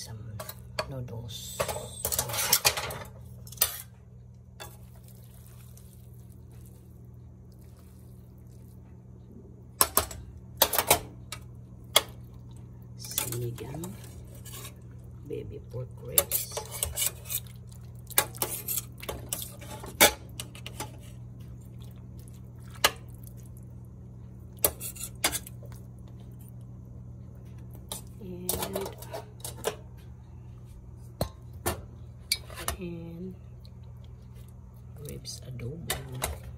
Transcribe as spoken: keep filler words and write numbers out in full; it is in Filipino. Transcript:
some noodles. Sinigang, baby pork ribs. And, and ribs adobong.